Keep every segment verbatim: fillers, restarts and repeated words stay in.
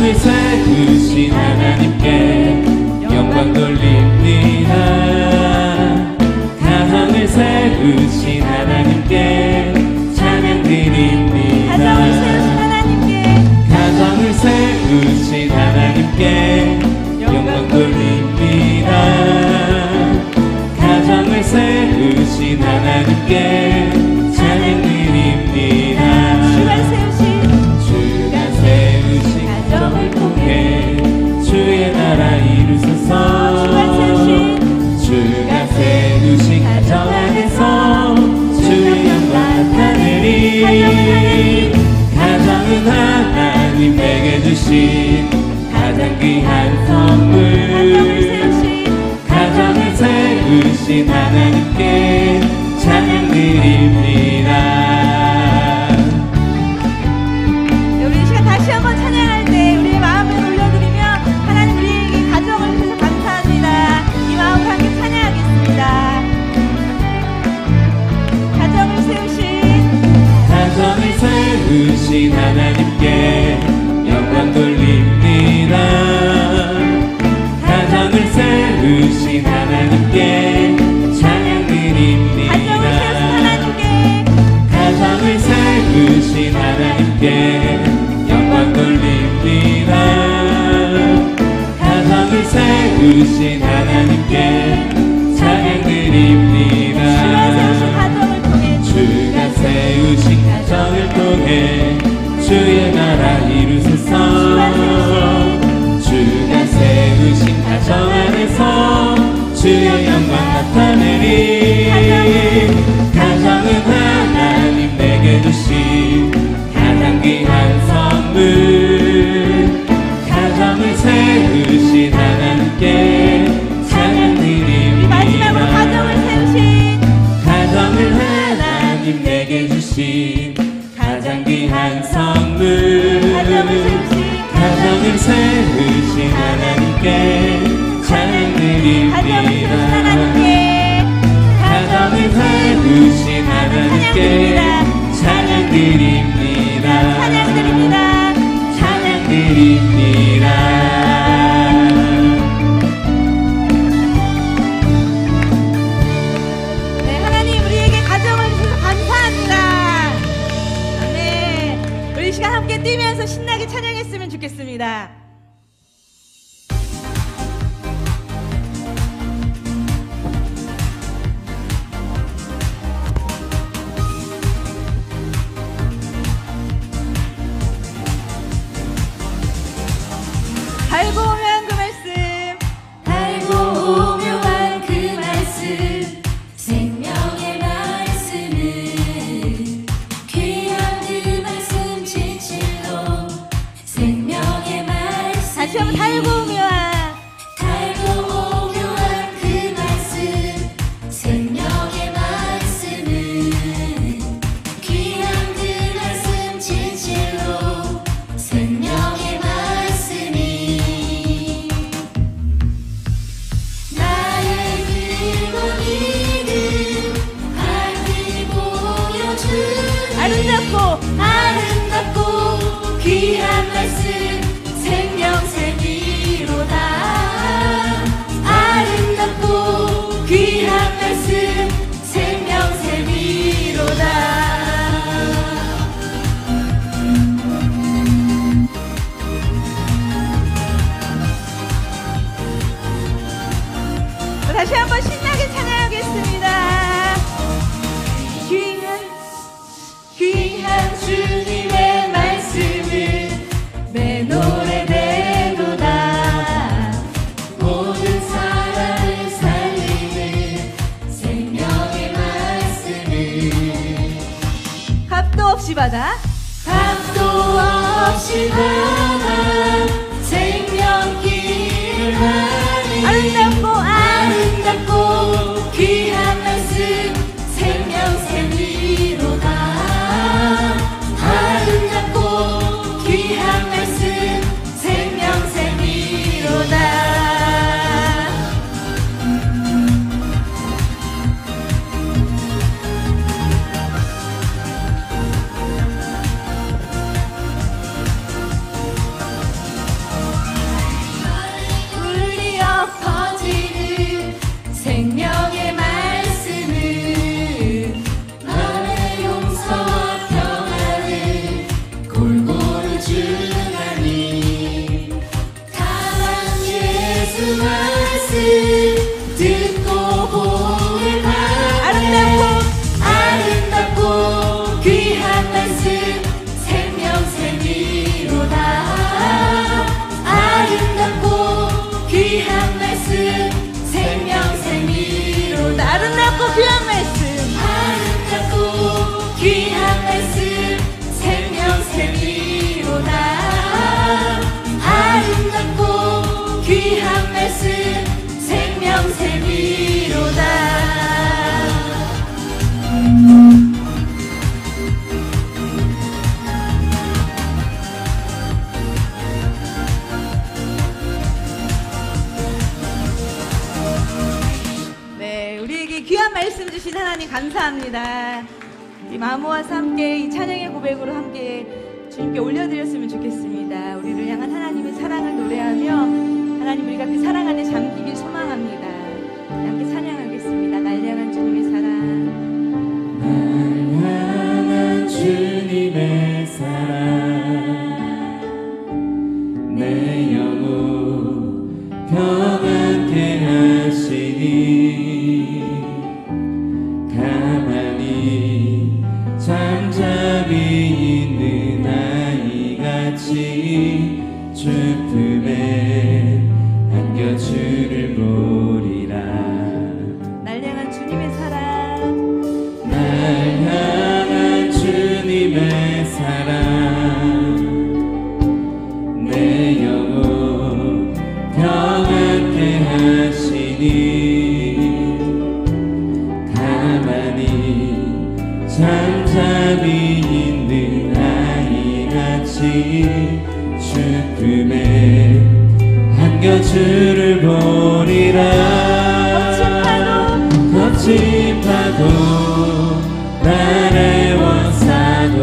가정을 세우신 하나님께 영광 돌립니다. 가정을 세우신 하나님께 찬양 드립니다. 가정을 세우신 하나님께 영광 돌립니다. 가정을 세우신 하나님께 찬양 드립니다. 주가 세우신 가정을 통해 주의 나라 이루소서. 주가 세우신 가정 안에서 주의 영광 나타내리. 가정은 하나님 내게 주신 가장 귀한 선물. 가정을 세우신 하나님께 찬양 드립니다. 우리 이 시간 다시 한번 찬양할 때 우리의 마음을 올려드리며 하나님 우리에게 가정을 주셔서 감사합니다. 이 마음으로 함께 찬양하겠습니다. 가정을 세우신 가정을 세우신 하나님께 영광 돌립니다. 가정을 세우신 하나님께 찬양 드립니다. 가정을 세우신 하나님께 영광 돌립니다. 가정을 세우신 하나님께 찬양 드립니다. 주가 세우신 가정을 통해 주의 나라 이루소서. 주가 세우신 가정 안에서 주의 영광 나타내리. 가정은 하나님 내게 주신 가장 귀한 선물. 가정을 세우신 하나님께 찬양 드립니다. 마지막으로 가정을 세우신 가정을 하나님 내게 주신 가장 귀한 선물. 가정을 세우신 하나님께 찬양 드립니다. 가정을 세우신 하나님께 찬양 드립니다. 찬양 드립니다. 찬양 드립니다. 네, 하나님 우리에게 가정을 주셔서 감사합니다. 네, 우리 이 시간 함께 뛰면서 신나게 찬양했으면 좋겠습니다. 달고 오면 그 말씀, 달고 오묘한 그 말씀, 생명의 말씀은 귀한 그 말씀 진실로. 생명의 말씀 다시 한번 달고 오묘한 달고 오묘한 그 말씀, 생명의 말씀은 귀한 그 말씀 진실로. 생명의 말씀이 나의 길고 믿음 밝히 보여주는 아름답고 아름답고 귀한 말씀, 생명샘이로다. 아름답고 귀한 말씀, 생명샘이로다. 다시 한번 신나게 찬양하겠습니다. 귀한 귀한 주님의 말씀을 내 노래대로다. 모든 사람을 살리는 생명의 말씀을 값도 없이 받아 값도 없이 받아 생명길을 하니. 아름답고 아름답고 귀한 말씀, 생명샘이로다. 아름답고 귀한 말씀, 생명샘이로다. 하나님 감사합니다. 이 마음 모아서 함께 이 찬양의 고백으로 함께 주님께 올려드렸으면 좋겠습니다. 우리를 향한 하나님의 사랑을 노래하며 하나님 우리가 그 사랑 안에 잠기길 소망합니다. 함께 찬양하겠습니다. 날 향한 주님의 사랑. 날 향한 주님의 사랑 내 영혼 평안케 하시니 가만히 잠잠히 있는 아이같이 주 품에 안겨 주를 보리라. 날 향한 주님의 사랑 날 향한 주님의 사랑 내 영혼 평안케 하시니 가만히 잠잠히 있는 아이같이 주 품에 안겨 주를 보리라. 거친 파도 나를 원사도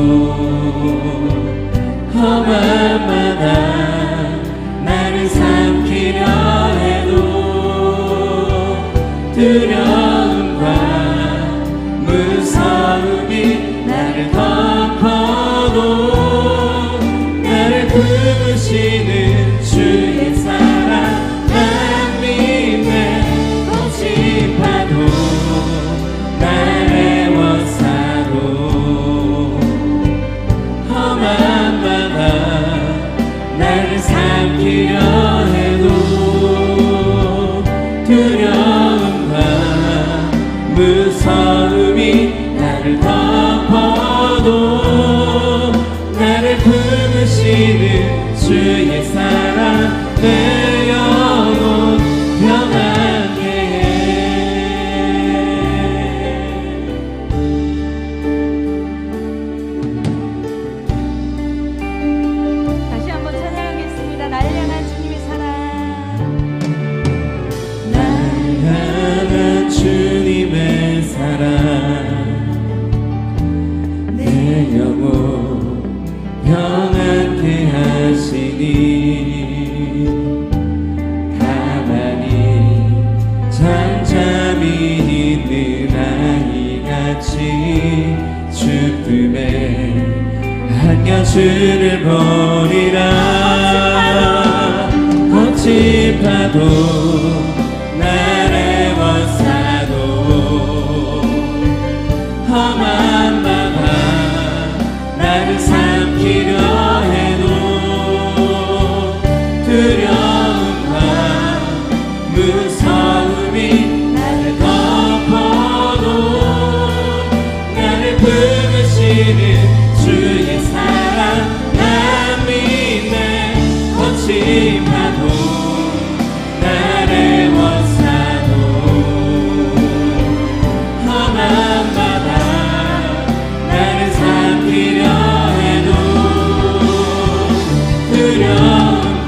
험한 바다 나를 삼키려 해도 두려움과 무서움이 나를 덮어도 나를 품으시는 주의 사랑 난 믿네. 거친 파도 나를 원사도 험한 바다 나를 삼키려 해도 두려움과 무서움이 나를 덮어도 나를 품으시는 주의 사랑 내 영혼 평안케 해. 다시 한번 찬양하겠습니다. 날 향한 주님의 사랑. 날 향한 주님의 사랑 내 영혼 평안케 하시니 가만히 잠잠히 있는 아이같이 주 품에 안겨 주를 보리라. 거친 파도 나를 원사도 험한 바다 나를 삼키려 해도 두려움과 무서움이 나를 덮어도 나를 품으시는 주의 사랑 난 믿네. 거친 파도 나를 원사도 험한 바다 나를 삼키려 해도 두려움과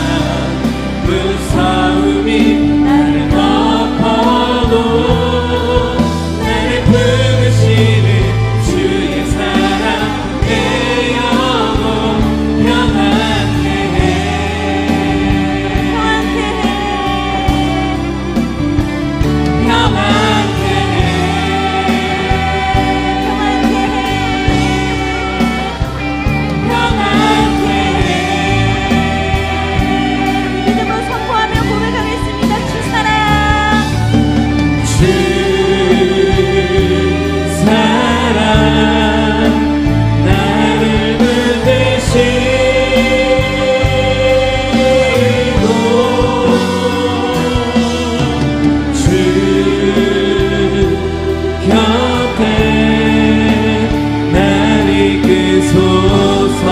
무서움이 나를 덮어도 나를 품으시는 주의 사랑 내 영혼 평안케 해. 평안케 해. 평안케 해. 믿음으로 선포하며 고백하겠습니다. 주 사랑. 주 사랑 나를 붙드시고 주 곁에 날 이끄소서.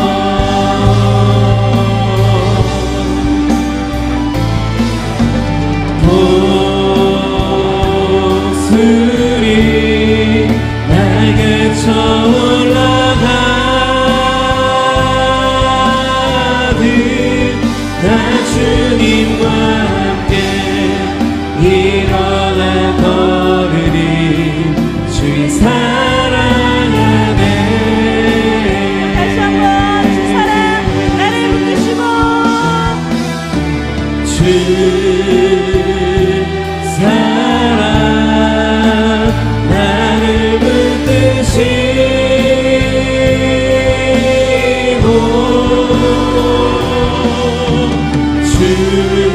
보슬이 날개 쳐올라가듯 나 주님과 함께 일어나 걸으리. 주를